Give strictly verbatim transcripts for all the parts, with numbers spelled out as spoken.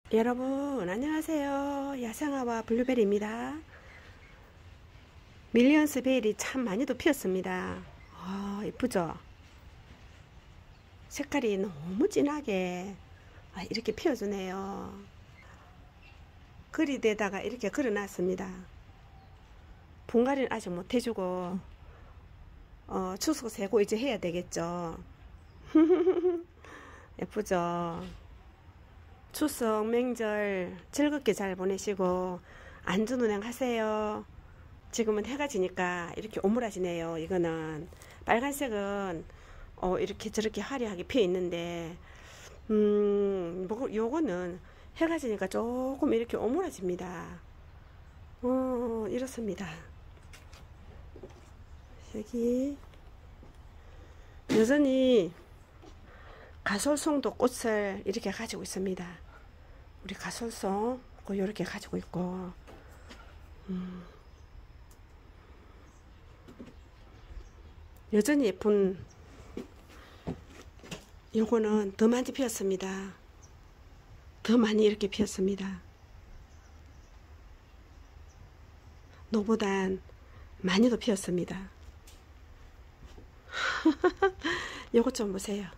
여러분 안녕하세요. 야생화와 블루베리입니다. 밀리언스 베일이 참 많이도 피었습니다. 아, 예쁘죠? 색깔이 너무 진하게 아, 이렇게 피어주네요. 그리대다가 이렇게 걸어놨습니다. 분갈이는 아직 못해주고 어, 추석 세고 이제 해야 되겠죠. 예쁘죠? 추석 명절 즐겁게 잘 보내시고 안전운행 하세요. 지금은 해가 지니까 이렇게 오므라지네요. 이거는 빨간색은 어, 이렇게 저렇게 화려하게 피어 있는데 음 뭐, 요거는 해가 지니까 조금 이렇게 오므라집니다. 어, 이렇습니다. 여기 여전히 가솔송도 꽃을 이렇게 가지고 있습니다. 우리 가솔송 이렇게 가지고 있고 음. 여전히 예쁜 요거는 더 많이 피었습니다. 더 많이 이렇게 피었습니다. 노보단 많이도 피었습니다. 요것 좀 보세요.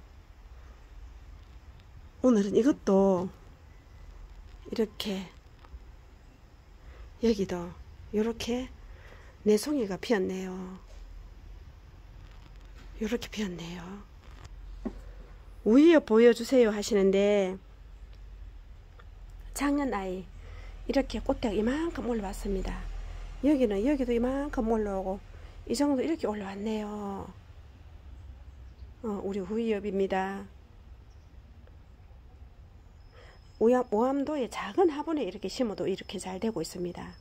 오늘은 이것도 이렇게 여기도 이렇게 내송이가 피었네요. 이렇게 피었네요. 위에 보여주세요 하시는데 작년 아이 이렇게 꽃대가 이만큼 올라왔습니다. 여기는 여기도 이만큼 올라오고 이 정도 이렇게 올라왔네요. 어, 우리 후이엽입니다. 오암도의 작은 화분에 이렇게 심어도 이렇게 잘 되고 있습니다.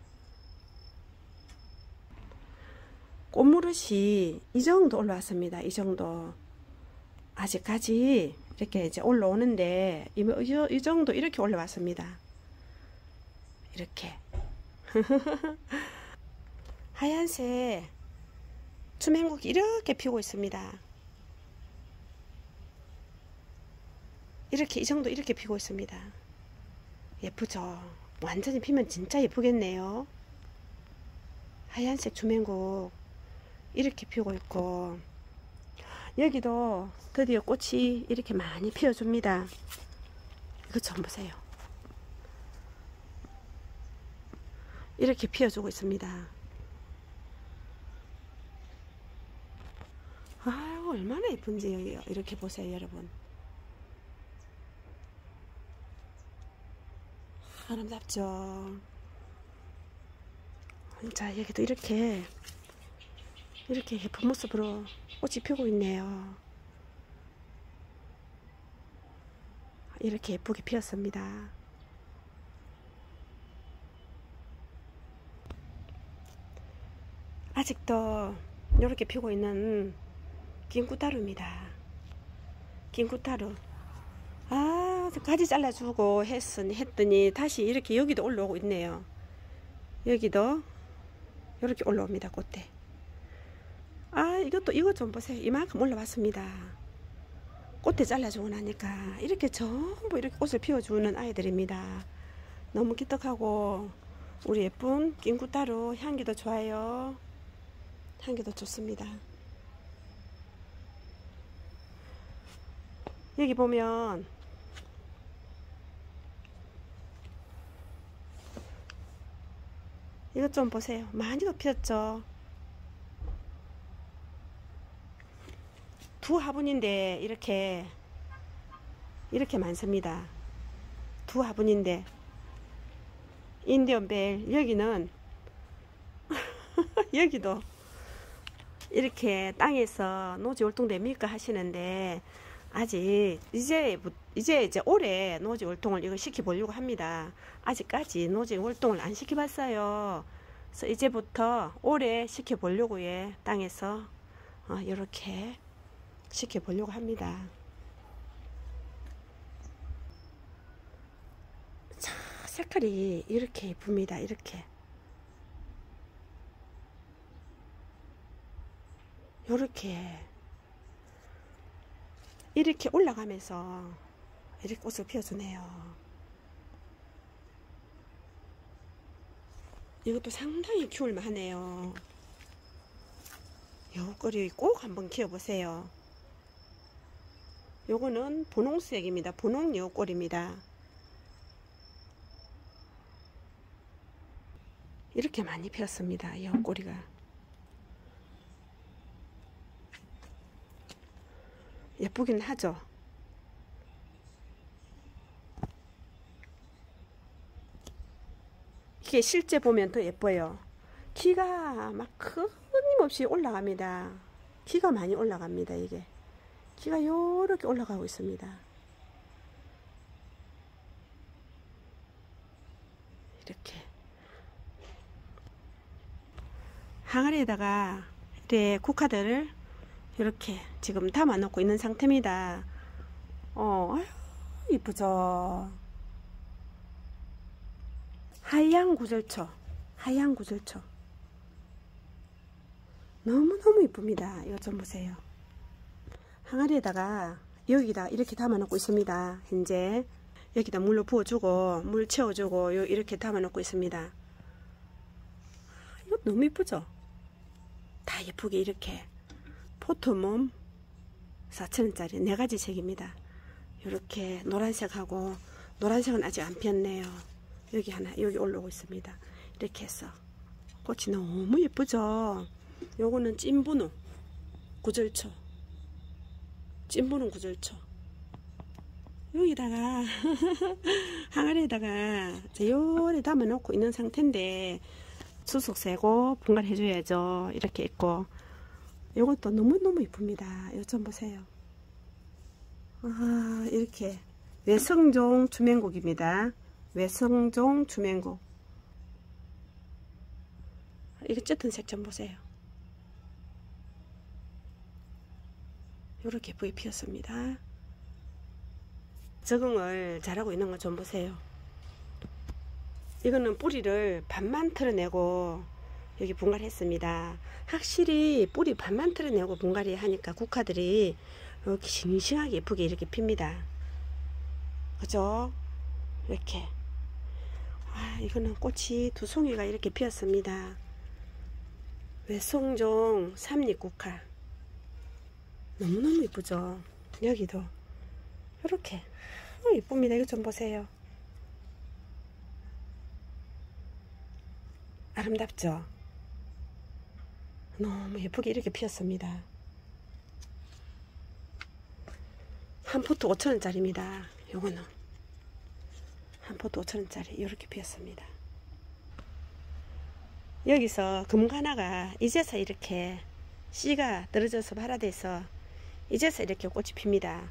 꽃무릇이 이 정도 올라왔습니다. 이 정도. 아직까지 이렇게 이제 올라오는데 이, 이, 이 정도 이렇게 올라왔습니다. 이렇게. 하얀색 수맹국이 이렇게 피고 있습니다. 이렇게 이 정도 이렇게 피고 있습니다. 예쁘죠? 완전히 피면 진짜 예쁘겠네요. 하얀색 주맹국 이렇게 피고 있고 여기도 드디어 꽃이 이렇게 많이 피어줍니다. 이거 좀 보세요. 이렇게 피어주고 있습니다. 아유 얼마나 예쁜지 이렇게 보세요 여러분. 아름답죠. 자 여기도 이렇게 이렇게 예쁜 모습으로 꽃이 피고 있네요. 이렇게 예쁘게 피었습니다. 아직도 이렇게 피고 있는 긴구타루입니다. 긴구타루. 아, 가지 잘라주고 했으니, 했더니 다시 이렇게 여기도 올라오고 있네요. 여기도 이렇게 올라옵니다. 꽃대. 아, 이것도 이것 좀 보세요. 이만큼 올라왔습니다. 꽃대 잘라주고 나니까 이렇게 전부 이렇게 꽃을 피워주는 아이들입니다. 너무 기특하고 우리 예쁜 긴구타루 향기도 좋아요. 향기도 좋습니다. 여기 보면 이것 좀 보세요. 많이도 피었죠. 두 화분인데 이렇게 이렇게 많습니다. 두 화분인데 인디언벨 여기는 여기도 이렇게 땅에서 노지 활동 됩니까 하시는데 아직 이제 이제 이제 올해 노지 활동을 이거 시켜 보려고 합니다. 아직까지 노지 활동을 안 시켜 봤어요. 그래서 이제부터 올해 시켜 보려고 해 땅에서 어, 이렇게 시켜 보려고 합니다. 자, 색깔이 이렇게 예쁩니다. 이렇게 요렇게 이렇게 올라가면서 이렇게 꽃을 피워주네요. 이것도 상당히 키울만 하네요. 요 꼬리 꼭 한번 키워보세요. 요거는 분홍색입니다. 분홍 여우꼬리입니다. 이렇게 많이 피었습니다. 여우꼬리가. 예쁘긴 하죠. 이게 실제 보면 더 예뻐요. 키가 막 끊임없이 올라갑니다. 키가 많이 올라갑니다. 이게 키가 요렇게 올라가고 있습니다. 이렇게 항아리에다가 이렇게 국화들을 이렇게 지금 담아 놓고 있는 상태입니다. 어, 아유, 이쁘죠. 하얀 구절초, 하얀 구절초. 너무너무 이쁩니다. 이거 좀 보세요. 항아리에다가 여기다 이렇게 담아 놓고 있습니다. 현재 여기다 물로 부어주고 물 채워주고 이렇게 담아 놓고 있습니다. 이거 너무 이쁘죠? 다 예쁘게 이렇게 포토몸 사천 원짜리 네 가지 색입니다. 이렇게 노란색하고 노란색은 아직 안 피었네요. 여기 하나 여기 올라오고 있습니다. 이렇게 해서 꽃이 너무 예쁘죠? 요거는 찐분홍 구절초, 찐분홍 구절초. 여기다가 항아리에다가 요래 담아 놓고 있는 상태인데 수속 세고 분갈이 해줘야죠. 이렇게 있고 요것도 너무너무 이쁩니다. 이거 좀 보세요. 아, 이렇게 외성종 주맹국입니다. 외성종 주맹국. 이거 짙은 색 좀 보세요. 요렇게 예쁘게 피었습니다. 적응을 잘하고 있는 거 좀 보세요. 이거는 뿌리를 반만 털어내고 여기 분갈이 했습니다. 확실히 뿌리 반만 털어내고 분갈이 하니까 국화들이 이렇게 싱싱하게 예쁘게 이렇게 핍니다. 그죠? 이렇게. 아, 이거는 꽃이 두 송이가 이렇게 피었습니다. 외송종 삼립국화. 너무너무 이쁘죠? 여기도 이렇게 어, 이쁩니다. 이거 좀 보세요. 아름답죠? 너무 예쁘게 이렇게 피었습니다. 한 포트 오천 원짜리입니다. 요거는 한 포트 오천 원짜리 이렇게 피었습니다. 여기서 금가나가 이제서 이렇게 씨가 떨어져서 발화돼서 이제서 이렇게 꽃이 핍니다.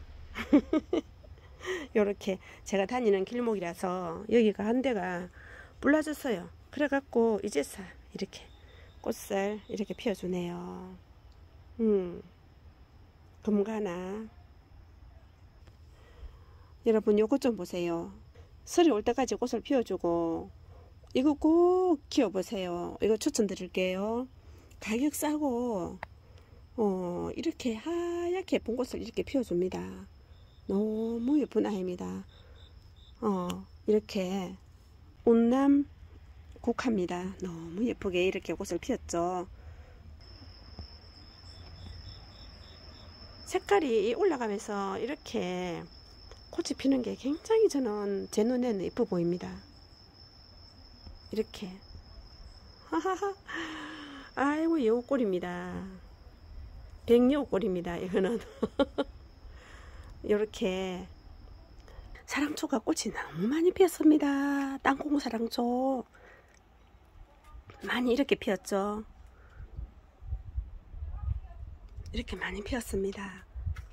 요렇게 제가 다니는 길목이라서 여기가 한 대가 불라졌어요. 그래갖고 이제서 이렇게 꽃을 이렇게 피워주네요. 음, 금가나. 여러분 요것 좀 보세요. 설이 올 때까지 꽃을 피워주고 이거 꼭 키워보세요. 이거 추천드릴게요. 가격 싸고 어, 이렇게 하얗게 예쁜 꽃을 이렇게 피워줍니다. 너무 예쁜 아이입니다. 어, 이렇게 온남 국화입니다. 너무 예쁘게 이렇게 꽃을 피웠죠. 색깔이 올라가면서 이렇게 꽃이 피는 게 굉장히 저는 제 눈에는 예뻐 보입니다. 이렇게 하하하. 아이고 여우꼴입니다. 백여우꼴입니다. 이거는 이렇게 사랑초가 꽃이 너무 많이 피었습니다. 땅콩 사랑초 많이 이렇게 피었죠. 이렇게 많이 피었습니다.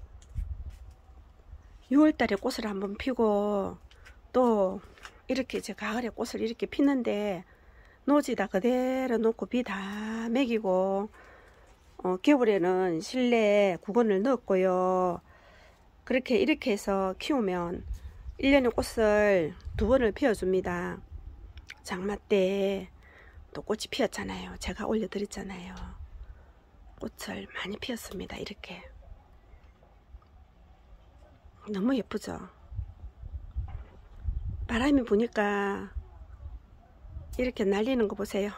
유월달에 꽃을 한번 피고 또 이렇게 제 가을에 꽃을 이렇게 피는데 노지다 그대로 놓고 비 다 먹이고 어, 겨울에는 실내에 구건을 넣었고요. 그렇게 이렇게 해서 키우면 일 년에 꽃을 두 번을 피워줍니다. 장마 때 또 꽃이 피었잖아요. 제가 올려드렸잖아요. 꽃을 많이 피웠습니다. 이렇게 너무 예쁘죠? 바람이 부니까 이렇게 날리는 거 보세요.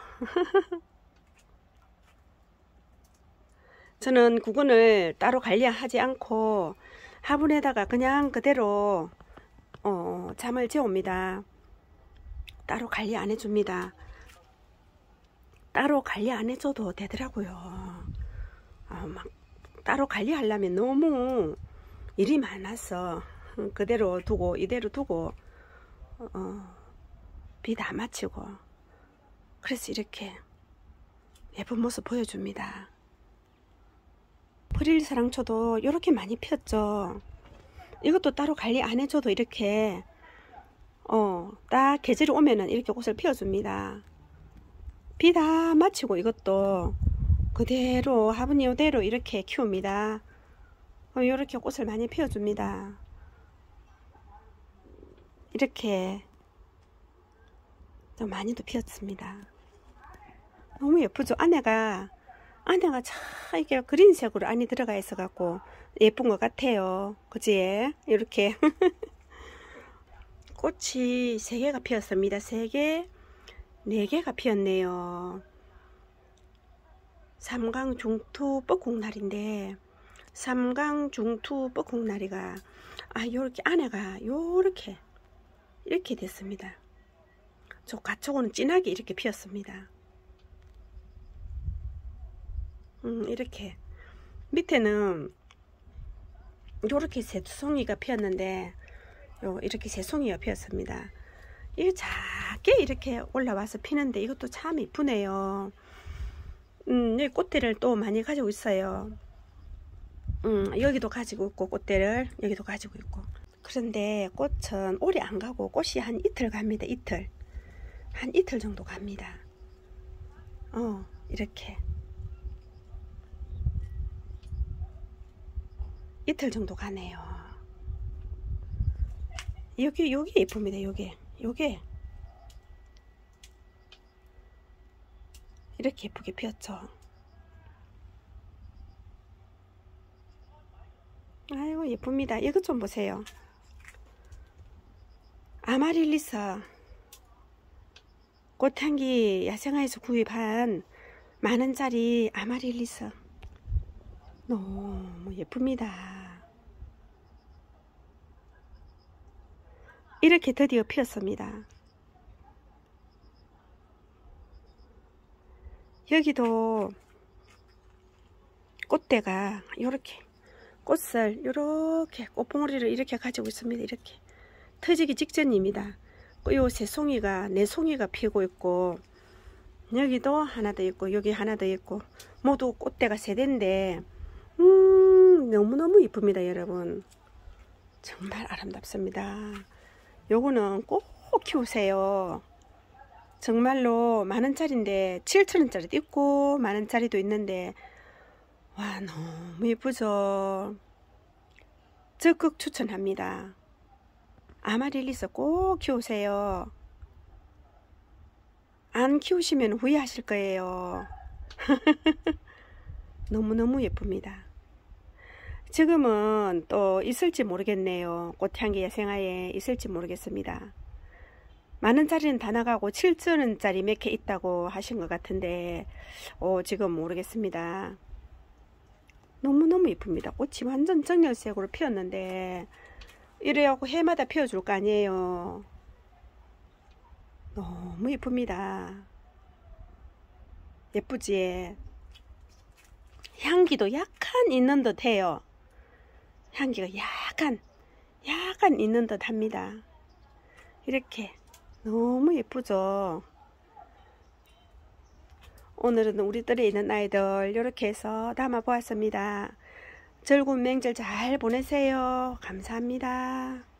저는 구근을 따로 관리하지 않고 화분에다가 그냥 그대로 어, 잠을 재웁니다. 따로 관리 안 해줍니다. 따로 관리 안 해줘도 되더라고요. 어, 막 따로 관리하려면 너무 일이 많아서 그대로 두고 이대로 두고 어, 비 다 맞추고 그래서 이렇게 예쁜 모습 보여줍니다. 프릴사랑초도 이렇게 많이 피었죠. 이것도 따로 관리 안 해줘도 이렇게 어, 딱 계절이 오면은 이렇게 꽃을 피워줍니다. 비 다 마치고 이것도 그대로 화분 이대로 이렇게 키웁니다. 어, 이렇게 꽃을 많이 피워줍니다. 이렇게 좀 많이도 피었습니다. 너무 예쁘죠? 안에가 안에가 참 이게 그린색으로 안이 들어가 있어 갖고 예쁜 것 같아요. 그지? 이렇게 꽃이 세 개가 피었습니다. 세 개, 네 개가 피었네요. 삼강 중투 뻐국나리인데 삼강 중투 뻐국나리가 아 요렇게 안에가 요렇게 이렇게 됐습니다. 저 가초고는 진하게 이렇게 피었습니다. 음, 이렇게 밑에는 요렇게 새송이가 피었는데 요 이렇게 새송이가 피었습니다. 이게 작게 이렇게 올라와서 피는데 이것도 참 이쁘네요. 음, 여기 꽃대를 또 많이 가지고 있어요. 음, 여기도 가지고 있고 꽃대를 여기도 가지고 있고. 그런데 꽃은 오래 안 가고 꽃이 한 이틀 갑니다. 이틀 한 이틀 정도 갑니다. 어, 이렇게 이틀 정도 가네요. 여기 요게 예쁩니다. 요게 요게 이렇게 예쁘게 피었죠. 아이고 예쁩니다. 이것 좀 보세요. 아마릴리스 꽃향기 야생화에서 구입한 만원짜리 아마릴리스 너무 예쁩니다. 이렇게 드디어 피었습니다. 여기도 꽃대가 이렇게 꽃을 이렇게 꽃봉오리를 이렇게 가지고 있습니다. 이렇게 터지기 직전입니다. 요 새송이가 네 송이가 피고 있고 여기도 하나 더 있고 여기 하나 더 있고 모두 꽃대가 세 대인데 음 너무너무 이쁩니다. 여러분 정말 아름답습니다. 요거는 꼭 키우세요. 정말로 만원짜리인데 칠천원짜리도 있고 만원짜리도 있는데 와 너무 예쁘죠. 적극 추천합니다. 아마릴리스 꼭 키우세요. 안 키우시면 후회하실 거예요. 너무너무 예쁩니다. 지금은 또 있을지 모르겠네요. 꽃향기 야생화에 있을지 모르겠습니다. 만원짜리는 다 나가고 칠천원짜리 몇 개 있다고 하신 것 같은데 어, 지금 모르겠습니다. 너무너무 예쁩니다. 꽃이 완전 정열색으로 피었는데 이래갖고 해마다 피워줄 거 아니에요. 너무 예쁩니다. 예쁘지? 향기도 약간 있는 듯 해요. 향기가 약간 약간 있는 듯 합니다. 이렇게 너무 예쁘죠? 오늘은 우리 뜰에 있는 아이들 이렇게 해서 담아 보았습니다. 즐거운 명절 잘 보내세요. 감사합니다.